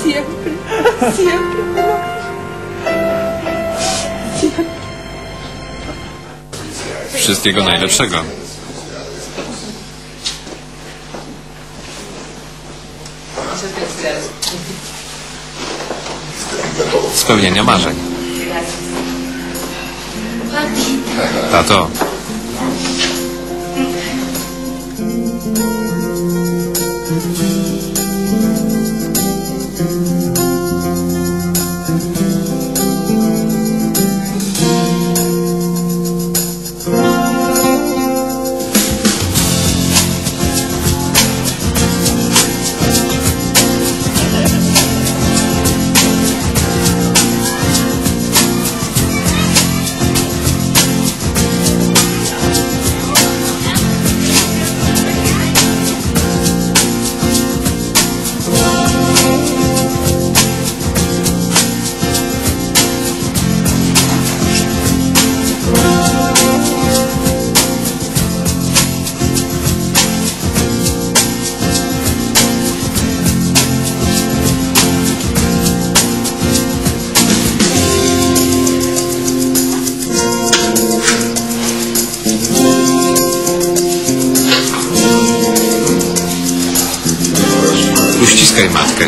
Siempre, siempre me lo... Siempre. Wszystkiego najlepszego. Spełnienia marzeń. Tato. Uściskaj matkę.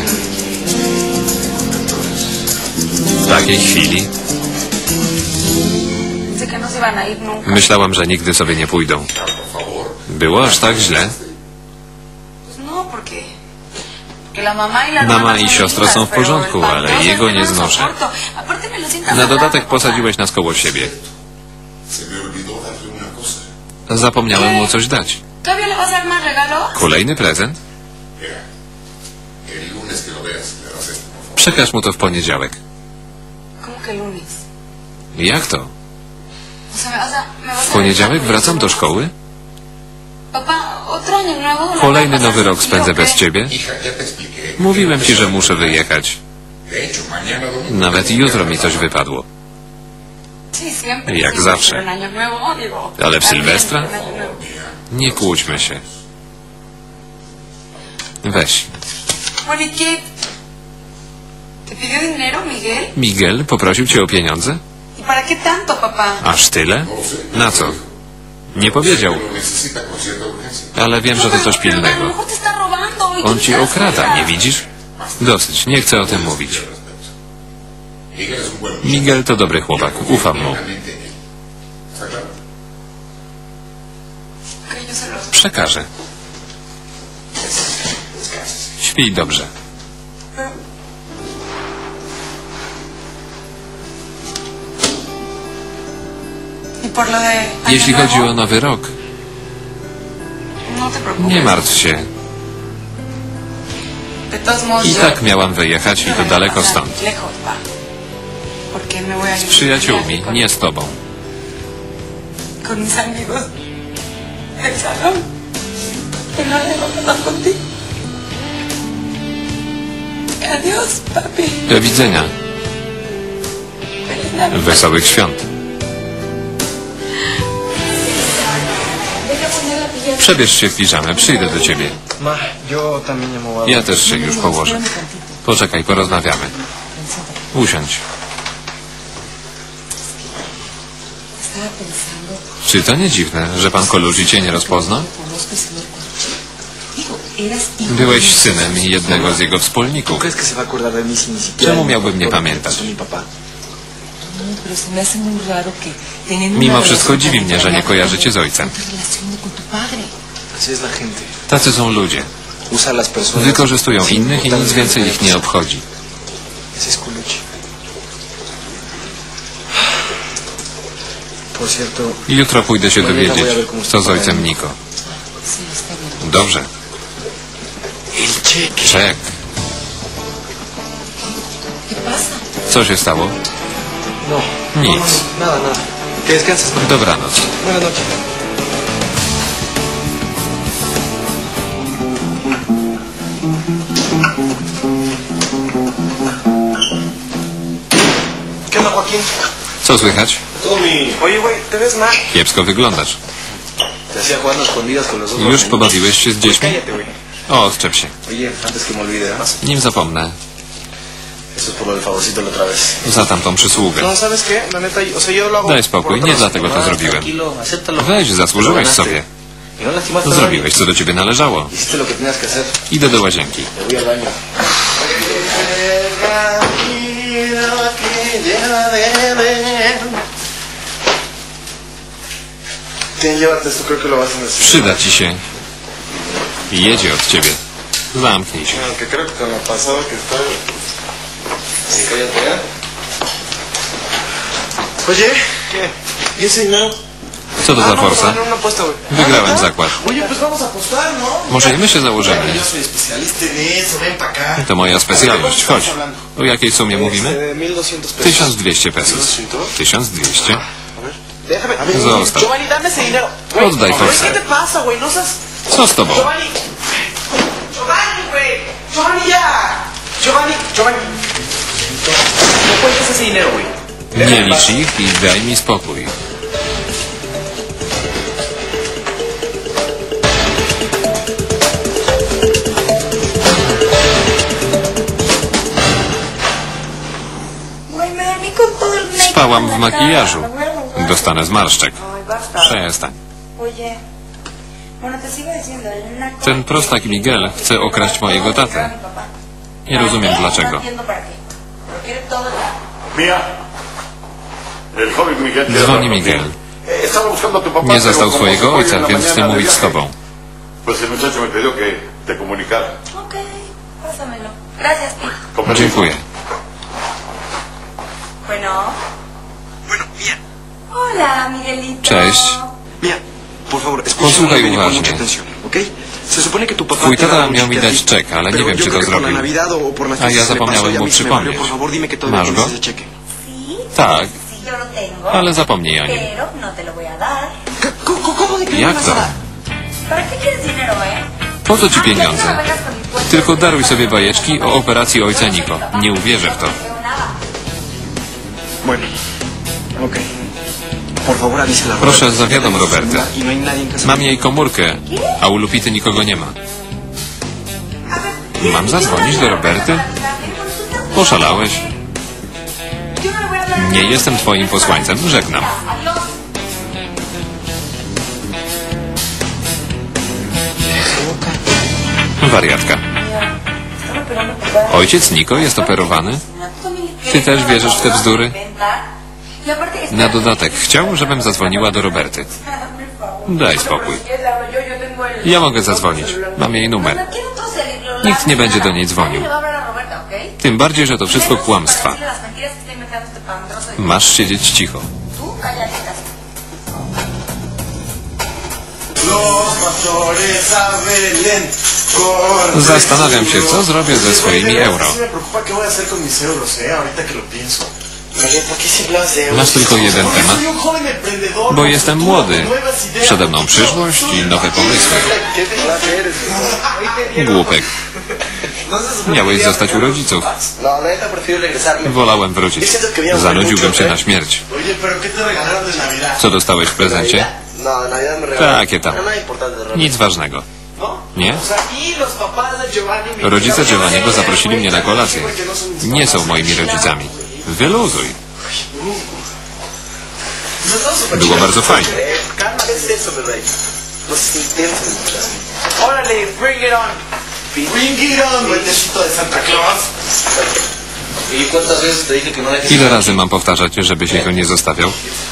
W takiej chwili myślałam, że nigdy sobie nie pójdą. Było aż tak źle? Mama i siostra są w porządku, ale jego nie znoszę. Na dodatek posadziłeś nas koło siebie. Zapomniałem mu coś dać. Kolejny prezent? Przekaż mu to w poniedziałek. Jak to? W poniedziałek wracam do szkoły? Kolejny nowy rok spędzę bez ciebie? Mówiłem ci, że muszę wyjechać. Nawet jutro mi coś wypadło. Jak zawsze. Ale w Sylwestra? Nie kłóćmy się. Weź. Miguel poprosił cię o pieniądze? Aż tyle? Na co? Nie powiedział. Ale wiem, że to coś pilnego. On ci okrada, nie widzisz? Dosyć, nie chcę o tym mówić. Miguel to dobry chłopak, ufam mu. Przekażę. Śpij dobrze. Jeśli chodzi o nowy rok, nie martw się. I tak miałam wyjechać i to daleko stąd. Z przyjaciółmi, nie z tobą. Do widzenia. Wesołych świąt. Przebierz się w piżamę, przyjdę do ciebie. Ja też się już położę. Poczekaj, porozmawiamy. Usiądź. Czy to nie dziwne, że pan Colucci cię nie rozpozna? Byłeś synem jednego z jego wspólników. Czemu miałby mnie pamiętać? Mimo wszystko dziwi mnie, że nie kojarzy cię z ojcem. Tacy są ludzie. Wykorzystują innych i nic więcej ich nie obchodzi. Jutro pójdę się dowiedzieć, co z ojcem Nico. Dobrze. Czek. Co się stało? Nic. Dobranoc. Co słychać? Kiepsko wyglądasz. Już pobawiłeś się z dziećmi? O, odczep się. Nim zapomnę. Za tamtą przysługę. Daj spokój, nie dlatego to zrobiłem. Weź, zasłużyłeś sobie. Zrobiłeś, co do ciebie należało. Idę do łazienki. Przyda ci się. Jedzie od ciebie. Zamknij się. Co to za forsa? Wygrałem zakład. Może i my się założymy. To moja specjalność. Chodź. O jakiej sumie mówimy? 1200 pesos. 1200? Zostaw. Oddaj forsę. Co z tobą? Nie licz ich i daj mi spokój. Spałam w makijażu. Dostanę zmarszczek. Przestań. Ten prostak Miguel chce okraść mojego tatę. Nie rozumiem dlaczego. Dzwoni Miguel. Nie zastał swojego ojca, więc chcę mówić z tobą. Dziękuję. Cześć. Posłuchaj uważnie. Twój tata miał mi dać czek, ale nie wiem, czy to zrobił. A ja zapomniałem mu przypomnieć. Masz go? Tak, ale zapomnij o nim. Jak to? Po co ci pieniądze? Tylko daruj sobie bajeczki o operacji ojca Nico. Nie uwierzę w to. Proszę, zawiadom Robertę. Mam jej komórkę, a u Lupity nikogo nie ma. Mam zadzwonić do Roberty? Poszalałeś? Nie jestem twoim posłańcem. Żegnam. Wariatka. Ojciec Nico jest operowany? Ty też wierzysz w te bzdury? Na dodatek chciał, żebym zadzwoniła do Roberty. Daj spokój. Ja mogę zadzwonić. Mam jej numer. Nikt nie będzie do niej dzwonił. Tym bardziej, że to wszystko kłamstwa. Masz siedzieć cicho. Zastanawiam się, co zrobię ze swoimi euro. Masz tylko jeden temat? Bo jestem młody. Przede mną przyszłość i nowe pomysły. Głupek. Miałeś zostać u rodziców. Wolałem wrócić. Zanudziłbym się na śmierć. Co dostałeś w prezencie? Takie tam. Nic ważnego. Nie? Rodzice Giovanniego zaprosili mnie na kolację. Nie są moimi rodzicami. Wyluzuj. Było bardzo fajnie. Ile razy mam powtarzać, żebyś jego nie zostawiał?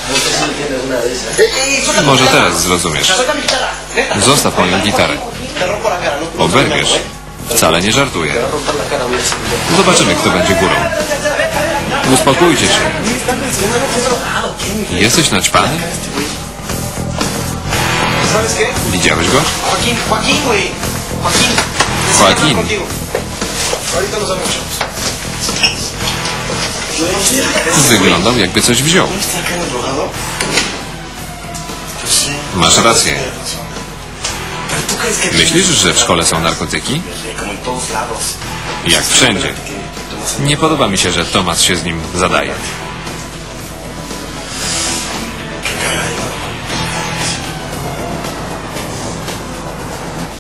Może teraz zrozumiesz. Zostaw moją gitarę. Oberwiesz. Wcale nie żartuję. Zobaczymy, kto będzie górą. Uspokójcie się. Jesteś naćpany? Widziałeś go? Joaquin. Wyglądał, jakby coś wziął. Masz rację. Myślisz, że w szkole są narkotyki? Jak wszędzie. Nie podoba mi się, że Tomas się z nim zadaje.